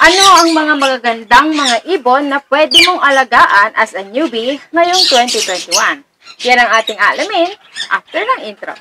Ano ang mga magagandang mga ibon na pwede mong alagaan as a newbie ngayong 2021? Yan ang ating alamin after ng intro.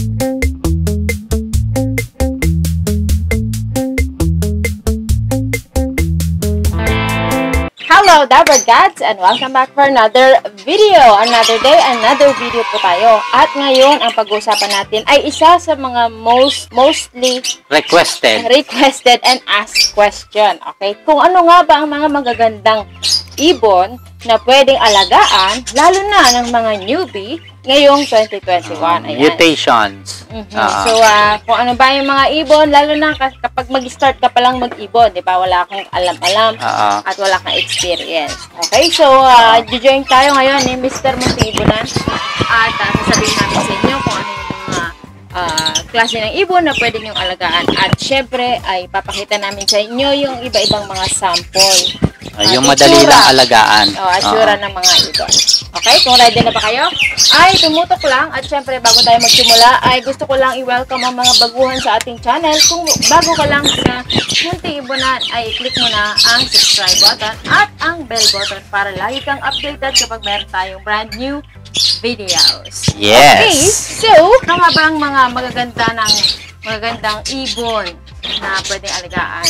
Hello, Dabber Gods, and welcome back for another video. Another day, another video po tayo. At ngayon, ang pag-uusapan natin ay isa sa mga mostly requested and asked question. Okay? Kung ano nga ba ang mga magagandang ibon na pwedeng alagaan, lalo na ng mga newbie ngayong 2021. Ayan. Mutations. So, kung ano ba yung mga ibon, lalo na kapag mag-start ka palang mag-ibon, di ba? Wala kang alam-alam at wala kang experience. Okay? So, join tayo ngayon ni Mr. Montiibonan at sasabihin namin sa inyo kung ano yung mga klase ng ibon na pwede nyong alagaan. At syempre, ay papakita namin sa inyo yung iba-ibang mga sample. Yung madali lang alagaan. Atsura ng mga ibon. Okay, kung ready na ba kayo? Ay, tumutok lang. At syempre, bago tayo magsimula, ay gusto ko lang i-welcome ang mga baguhan sa ating channel. Kung bago ka lang sa Montiibonan, ay click mo na ang subscribe button at ang bell button para lagi kang updated kapag meron tayong brand new videos. Yes. Okay, so, ano nga ba ang mga magagandang ibon na pwedeng alagaan?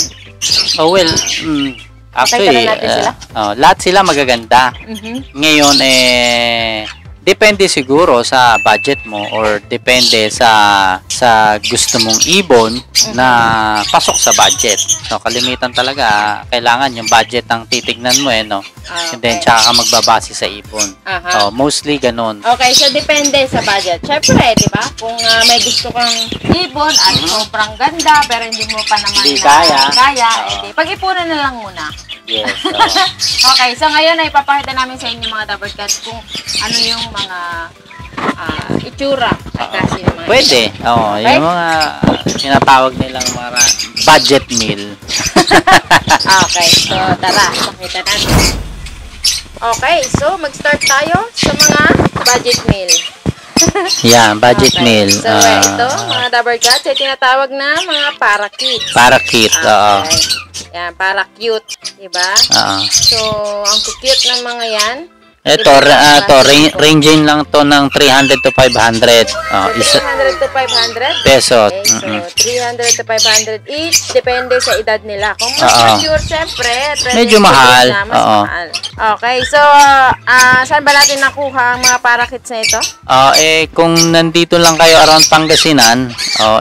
Actually, lahat sila magaganda. Ngayon, depende siguro sa budget mo or depende sa gusto mong ibon na pasok sa budget. So, kalimitan talaga, kailangan yung budget ang titignan mo no? And then, tsaka ka magbabase sa ibon. Mostly ganun. Okay, so depende sa budget. Syempre, di ba? Kung may gusto kang ibon at sobrang ganda pero hindi mo pa naman kaya, pag-ipunan na lang muna. Yes. Okay, so ngayon ay papakita namin sa inyo mga Dabber Cats kung ano yung mga itsura at klase ng mga pwede. Yung mga tinatawag nilang mga budget meal. Okay, so tara, pakita natin. Okay, so mag-start tayo sa mga budget meal. Yan, budget meal. So, ito, mga Dabber Cats, ay tinatawag na mga parakeet. Parakeet, Yan, para cute, diba? So, ang cute ng mga yan. Ito, ranging lang to ng 300 to 500. 300 to 500? Pesos. Okay, so, 300 to 500 each. Depende sa edad nila. Kung mas mature, syempre, medyo mahal. Mahal. Okay, so, saan ba natin nakuha ang mga parakeets na ito? Kung nandito lang kayo around Pangasinan,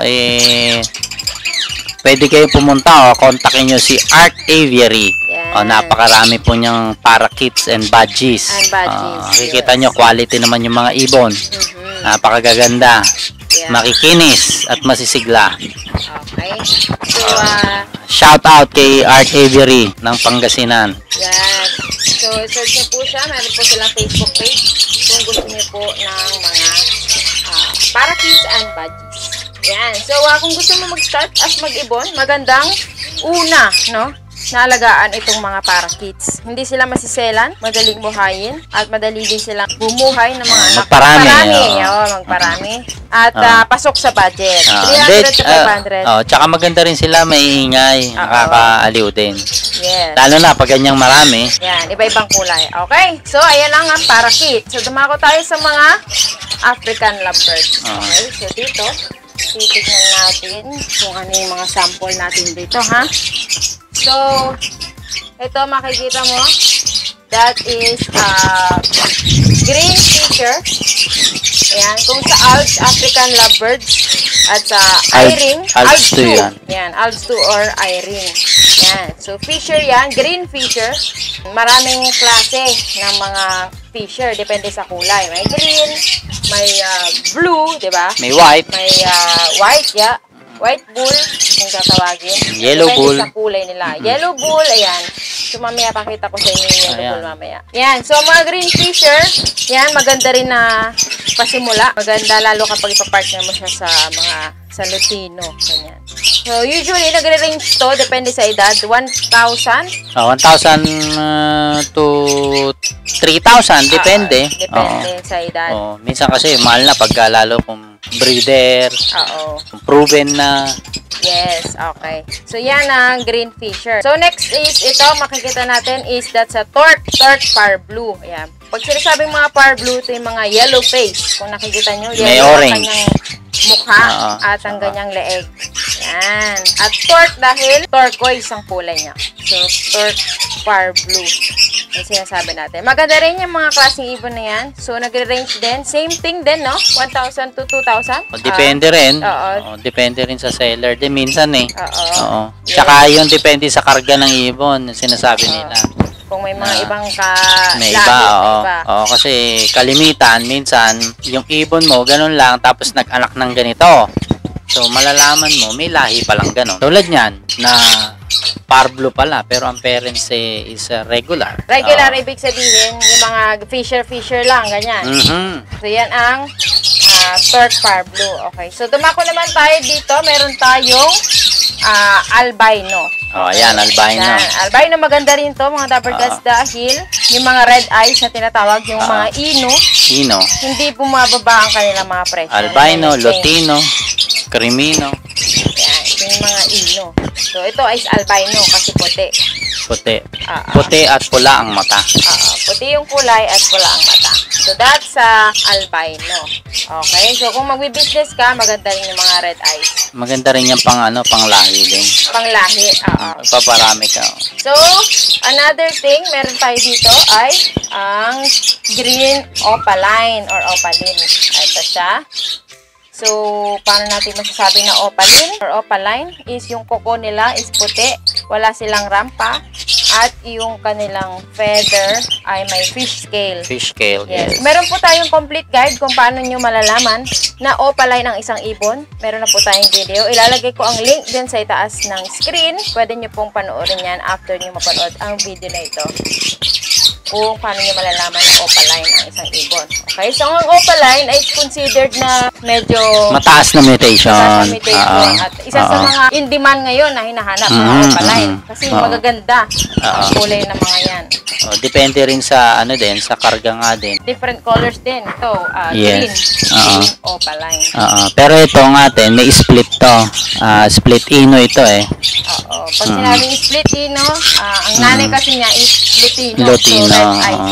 pwede kayo pumunta kontakin nyo si Art Aviary. Napakarami po niyang parakeets and budgies. Makikita nyo, quality naman yung mga ibon. Napakagaganda. Makikinis at masisigla. Okay. So, shout out kay Art Aviary ng Pangasinan. Yan. So, search nyo po siya. Meron po silang Facebook page kung gusto nyo po ng mga parakeets and budgies. Yan. So, kung gusto mo mag-start as mag-ibon, magandang una, no? Naalagaan itong mga parakeets. Hindi sila masiselan, madaling buhayin, at madali din silang bumuhay ng mga anak. Magparami. At pasok sa budget. 300 to 500. Tsaka maganda rin sila, maiingay. Nakakaaliw din. Yes. Lalo na pag ganyang marami. Yan, iba-ibang kulay. Okay, so ayan lang ang parakeet. So, dumako tayo sa mga African lovebirds. Okay, so dito, titignan natin kung ano yung mga sample natin dito, ha? So, ito makikita mo, that is green fisher. Ayan, kung sa Alps, African lovebirds, at sa Eyring, Alps 2. Yan, Alps 2 or Eyring. Yan, so fisher yan, green fisher. Maraming klase ng mga fisher, depende sa kulay. May green, may blue, di ba? May white. May white, white bull, kung tatawagin. Yellow bull. Depende sa kulay nila. Yellow bull, ayan. So, mamaya pakita ko sa inyo yung yellow bull mamaya. Yan. So, mga green fisher, yan, maganda rin na pasimula. Maganda lalo kapag ipapartner mo siya sa mga sa Lutino. Ganyan. So, usually, nagre-range to, depende sa edad, 1,000. 1,000 to 3,000, depende. Depende sa edad. Minsan kasi, mahal na pagka lalo kung breeder, proven na. Yes, okay. So, yan ang green fisher. So, next is ito, makikita natin is that's a torque par blue. Ayan. Pag sinasabing mga par blue, ito yung mga yellow face. Kung nakikita nyo, may yellow orange ang kanyang mukha at ang ganyang leeg. Yan. At torque dahil turquoise ang kulay niya. So, torque par blue. Yung sinasabi natin. Maganda rin yung mga klaseng ibon na yan. So, nagre-range din. Same thing din, no? 1,000 to 2,000. Depende rin. Oo. Depende rin sa seller. Din minsan eh. Oo. Tsaka yun depende sa karga ng ibon. Sinasabi nila. Kung may mga ibang may iba, oo. Kasi kalimitan, minsan, yung ibon mo, ganun lang, tapos nag-anak ng ganito. So, malalaman mo, may lahi palang ganun. Tulad niyan, na par blue pala, pero ang parents is regular. Regular, ibig sabihin, yung mga fisher lang, ganyan. So, yan ang torque par blue. Okay. So, dumako naman tayo dito. Meron tayong albino. Ayan, albino. Yan. Albino, maganda rin to mga Dapper Cats dahil yung mga red eyes na tinatawag, yung mga ino, hindi bumababa ang kanilang mga presyo. Albino, Lutino, Crimino. Yan, yung mga ino. So, ito is albino kasi puti. Puti at pula ang mata. Puti yung kulay at pula ang mata. So, that's albino. Okay? So, kung magbi-business ka, maganda rin yung mga red eyes. Maganda rin yung panglahi din. Panglahi, Paparami ka. So, another thing, meron tayo dito ay ang green opaline or opaline. Ito siya. So, paano natin masasabi na opaline or opaline is yung kuko nila is puti, wala silang rampa, at yung kanilang feather ay may fish scale. Fish scale, yes. Meron po tayong complete guide kung paano nyo malalaman na opaline ang isang ibon. Meron na po tayong video. Ilalagay ko ang link dyan sa itaas ng screen. Pwede nyo pong panoorin yan after nyo mapanood ang video na ito. Kung paano nyo malalaman na opaline ang isang ibon. Okay, so ang opaline ay considered na medyo mataas na mutation. At isa sa mga in demand ngayon na hinahanap na opaline. Kasi magaganda ang kulay ng mga yan. Depende rin sa sa karga nga din. Different colors din. Ito, green opaline. Pero ito nga din, may split to. Split ino ito eh. Pag sinabing split ino, ang nanay kasi niya is Lutino. Lutino.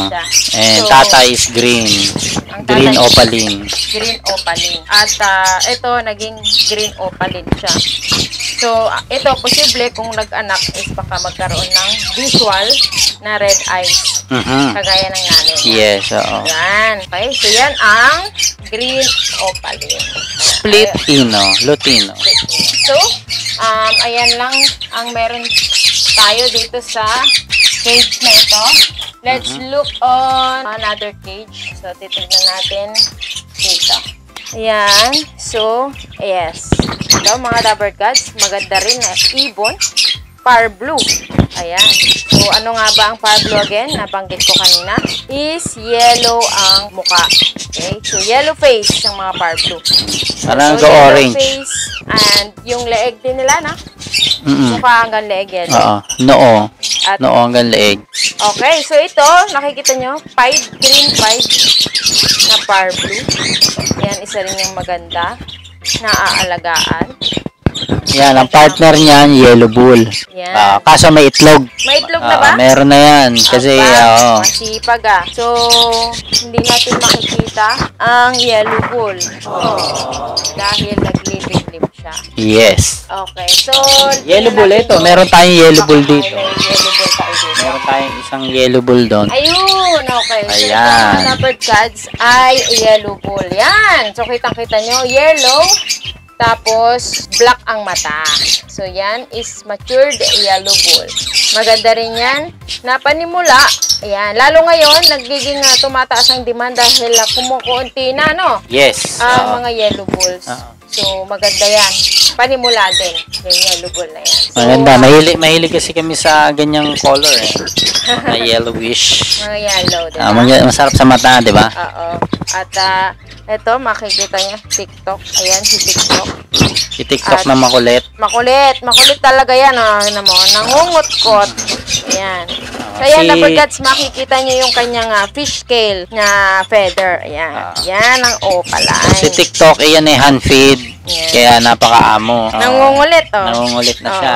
And tata is green. Green opaline. Green opaline. At ito, naging green opaline siya. So, ito, posible kung nag-anak is baka magkaroon ng visual na red eyes. Kagaya ng nanay niya. Yes, oo. Yan. Okay, so yan ang green opaline. Split ino, Lutino. So, ayan lang ang meron tayo dito sa cage na ito. Let's look on another cage. So, titignan natin dito. Ayan. So, yes. Ito, mga Dapper Cats, maganda rin na ibon. Par blue. Ayan. So, ano nga ba ang par blue again? Nabanggit ko kanina. Is yellow ang mukha. Okay? So, yellow face ng mga par blue. Parang so, orange. Face, and yung leeg din nila, na? Mukha hanggang leeg yan. Noo. Noo hanggang leeg. Okay, so ito, nakikita nyo, green pied na par blue. Yan, isa rin yung maganda na aalagaan. Yan, ang partner niyan, yellow bull. Yan. Kaso may itlog. May itlog na ba? Meron na yan. Kasi, masipag So, hindi natin makikita ang yellow bull. Dahil naglilip-lip siya. Yes. Okay, so, yellow bull ito. Meron tayong yellow bull dito. May yellow bull tayo dito. Meron tayong isang yellow bull doon. Ayun, okay. So, ayan. mga Dapper Cats ay yellow bull. Yan. So, kitang-kita nyo, yellow. Tapos, black ang mata. So, yan is matured yellow bull. Maganda rin yan. Napanimula. Ayan. Lalo ngayon, nagiging tumataas ang demand dahil kumukunti na, no? Yes. Ang mga yellow bulls. So, maganda yan. Panimula din. Yung yellow bull na yan. So, maganda. Mahilig kasi kami sa ganyang color eh. Na yellowish. Mga yellow, diba? Masarap sa mata, di ba? Oo. At, ito, makikita niya, TikTok. Ayan, si TikTok. Si TikTok na makulit. Makulit. Makulit talaga yan, nangungot-kot. Ayan. So, ayan, Dapper Cats, makikita niyo yung kanyang fish scale na feather. Ayan. Yan ang opaline. Si TikTok, ayan eh, hand feed. Yan. Kaya napakaamo. Nangungulit, oh. Nangungulit na siya.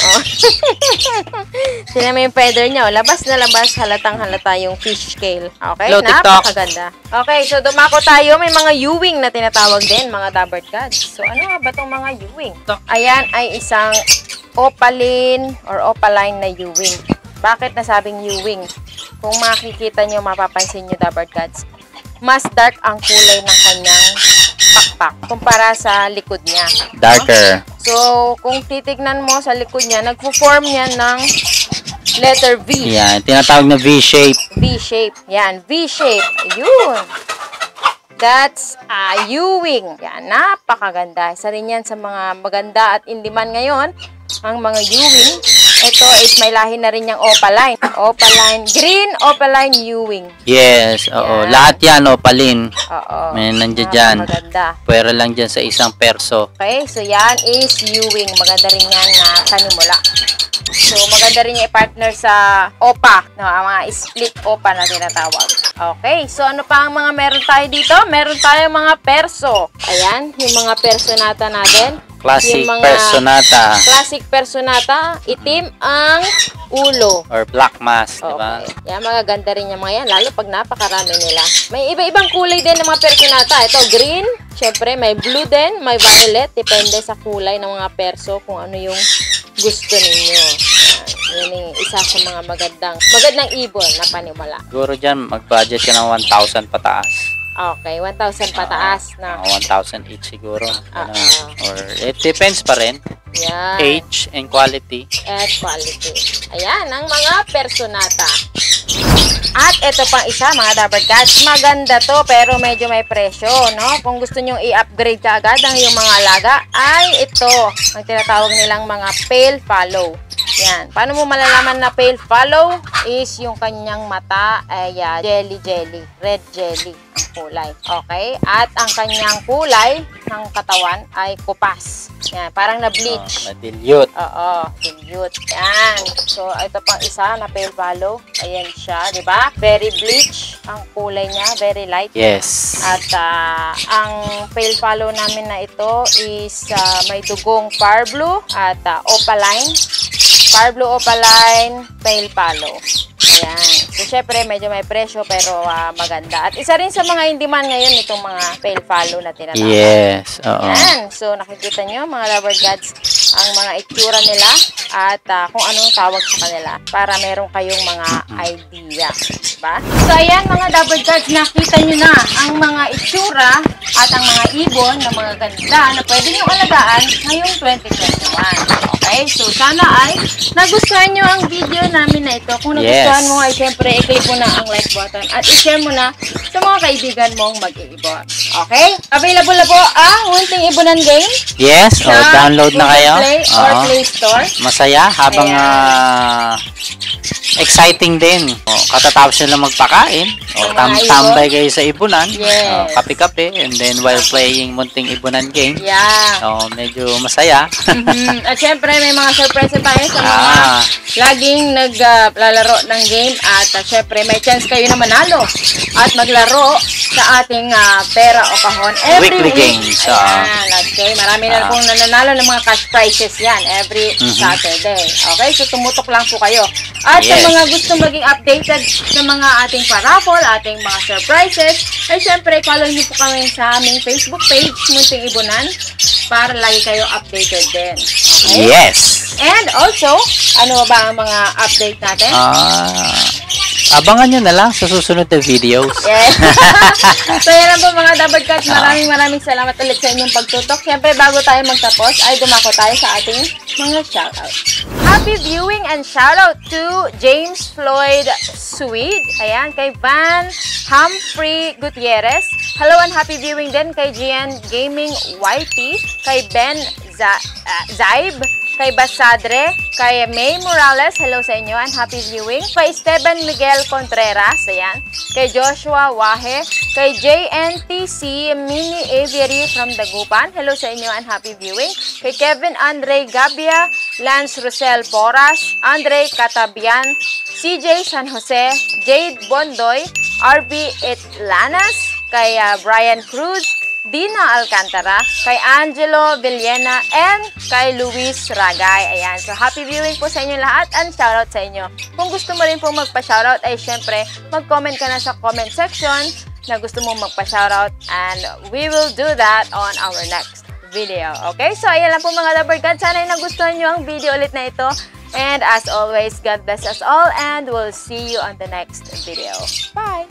Tingnan mo yung feather niya, oh. Labas na labas, halatang halata yung fish scale. Okay, Hello, TikTok. napakaganda. Okay, so dumako tayo. May mga Ewing na tinatawag din, mga Dabber Cats. So, ano nga ba itong mga Ewing? Ayan ay isang opaline or opaline na Ewing. Bakit nasabing Ewing? Kung makikita nyo, mapapansin nyo, Dabber Cats, mas dark ang kulay ng kanyang pakpak kumpara sa likod niya. Darker. So, kung titignan mo sa likod niya, nagpo-form yan ng letter V. Yan, tinatawag na V-shape. V-shape. Yan, V-shape. Yun. That's a Ewing. Yan, napakaganda. Isa rin yan sa mga maganda at in demand ngayon, ang mga Ewing. Ito is may lahi na rin yung opaline. Opaline, green opaline Ewing. Yes, oo. Yan. Lahat yan, opaline. Oo. May nandiyan dyan. Maganda. Pwera lang dyan sa isang perso. Okay, so yan is Ewing. Maganda rin yan na panimula. So, maganda rin yung i-partner sa OPA, no, ang mga split OPA na tinatawag. Okay, so ano pa ang mga meron tayo dito? Meron tayo mga perso. Ayan, yung mga personata natin. Classic Yung mga personata. Classic personata, itim ang ulo. Or black mask, di ba? Okay. Yan, magaganda rin yung mga yan, lalo pag napakarami nila. May iba-ibang kulay din ng mga personata. Ito, green. Syempre, may blue din, may violet. Depende sa kulay ng mga perso kung ano yung gusto ninyo. Yan yung isa sa mga magandang ibon na panimula. Siguro dyan, mag-budget ka ng 1,000 pataas. Okay, 1,000 pataas na. 1,000 each siguro. Or it depends pa rin. Yan. Age and quality. At quality. Ayan, ang mga personata. At ito pang isa, mga Dabber Cats. Maganda to, pero medyo may presyo, no? Kung gusto nyong i-upgrade ka agad ang iyong mga alaga, ay ito, ang tinatawag nilang mga pale fallow. Yan. Paano mo malalaman na pale fallow? Is yung kanyang mata ay jelly. Red jelly ang kulay. Okay? At ang kanyang kulay ng katawan ay kupas. Yan. Parang na-bleach. Na-dilute. Oo. Dilute. Yan. So, ito pang isa na pale fallow. Ayan siya. Diba? Very bleach ang kulay niya. Very light. Yes. At ang pale fallow namin na ito is may dugong far blue at opaline. Far blue opaline, pale fallow. Ayan. So, syempre, medyo may presyo pero maganda. At isa rin sa mga in-demand ngayon itong mga pale fallow na tinatawag. Yes. Oo. Ayan. So, nakikita nyo, mga Dabber Cats, ang mga itsura nila at kung anong tawag sa kanila para meron kayong mga idea. Diba? So, ayan, mga Dabber Cats, nakita nyo na ang mga itsura at ang mga ibon na mga ganda na pwede nyo alagaan ngayong 2021. Okay? So, sana ay nagustuhan nyo ang video namin na ito. Kung nagustuhan mo ay siyempre i-click mo na ang like button at i-share mo na sa mga kaibigan mong mag-iibon. Okay? Available na po ang Munting Ibonan Game. Yes. O, download na kayo. Play or Play Store. Masaya habang exciting din. O, katatapos nyo lang magpakain. O, tambay kayo sa ibunan. Yes. O, kape-kape. And then while playing Munting Ibonan Game. Yeah. O, medyo masaya. At syempre may mga surprise tayo sa mga laging naglalaro ng game. At syempre may chance kayo na manalo at maglaro sa ating pera o kahon every Weekly week. games. Ayan, okay. Marami na pong nananalo ng mga cash prizes yan every Saturday. Okay, so tumutok lang po kayo. At sa mga gusto maging updated sa mga ating paraffle, ating mga surprises, ay syempre follow niyo po kami sa aming Facebook page, Munting Ibonan, para lagi kayo updated din. Okay? Yes. And also, ano ba ang mga update natin? Abangan nyo na lang sa susunod na videos. Yes. So yan lang po mga Dabber Cats. Maraming salamat ulit sa inyong pagtutok. Siyempre bago tayo magtapos ay dumako tayo sa ating mga shoutout. Happy viewing and shoutout to James Floyd Swede. Ayan, kay Van Humphrey Gutierrez. Hello and happy viewing din kay GN Gaming YT. Kay Ben Zaib. Kay Basadre, kay May Morales, hello sa inyo and happy viewing. Kay Esteban Miguel Contreras, ayan. Kay Joshua Wahe, kay JNTC Mini Aviary from Dagupan, hello sa inyo and happy viewing. Kay Kevin Andre Gabia, Lance Rosel Poras, Andre Catabian, CJ San Jose, Jade Bondoy, RB Etlanas, kay Brian Cruz, Dina Alcantara, kay Angelo Villena, and kay Luis Ragay. Ayan. So, happy viewing po sa inyo lahat and shoutout sa inyo. Kung gusto mo rin po magpa-shoutout, ay syempre, mag-comment ka na sa comment section na gusto mo magpa-shoutout, and we will do that on our next video. Okay? So, ayan lang po mga Lover God. Sana ay nagustuhan nyo ang video ulit na ito. And as always, God bless us all, and we'll see you on the next video. Bye!